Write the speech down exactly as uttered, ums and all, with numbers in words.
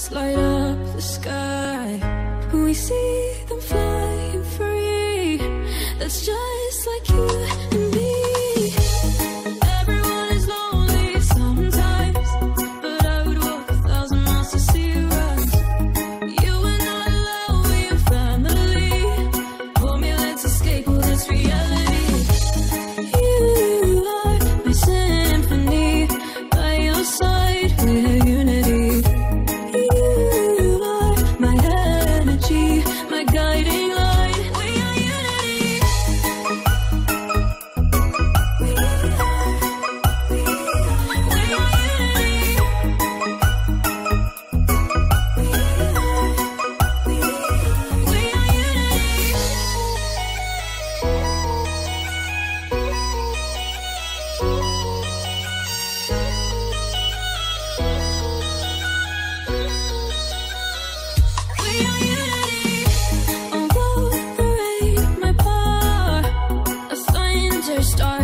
stars light up the sky. We see them flying free. That's just like you and me. Everyone is lonely sometimes, but I would walk a thousand miles to see you rise. You are not alone, we are family. Hold me, let's escape all this reality. You are my symphony. By your side, we're unity. You are my energy, my guiding light. We are unity. We are, we are, we are unity. We are, we are, we are unity. We are unity. Although the rain might pour, a thunderstorm